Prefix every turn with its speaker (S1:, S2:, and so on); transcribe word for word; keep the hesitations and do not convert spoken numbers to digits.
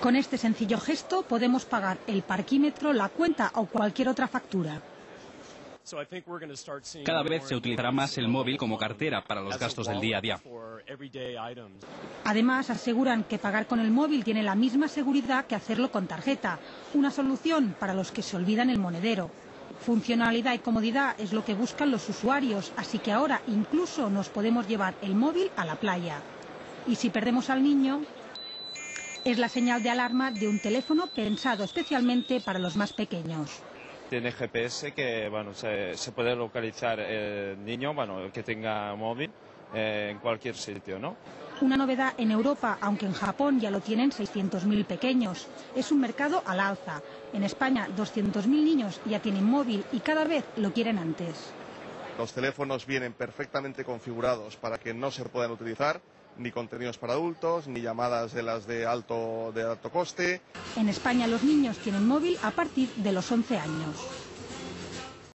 S1: Con este sencillo gesto podemos pagar el parquímetro, la cuenta o cualquier otra factura.
S2: Cada vez se utilizará más el móvil como cartera para los gastos del día a día.
S1: Además, aseguran que pagar con el móvil tiene la misma seguridad que hacerlo con tarjeta, una solución para los que se olvidan el monedero. Funcionalidad y comodidad es lo que buscan los usuarios, así que ahora incluso nos podemos llevar el móvil a la playa. Y si perdemos al niño, es la señal de alarma de un teléfono pensado especialmente para los más pequeños.
S3: Tiene G P S que bueno, se, se puede localizar el niño, bueno, el que tenga móvil, eh, en cualquier sitio, ¿no?
S1: Una novedad en Europa, aunque en Japón ya lo tienen seiscientos mil pequeños. Es un mercado al alza. En España, doscientos mil niños ya tienen móvil y cada vez lo quieren antes.
S4: Los teléfonos vienen perfectamente configurados para que no se puedan utilizar ni contenidos para adultos, ni llamadas de las de alto, de alto coste.
S1: En España los niños tienen móvil a partir de los once años.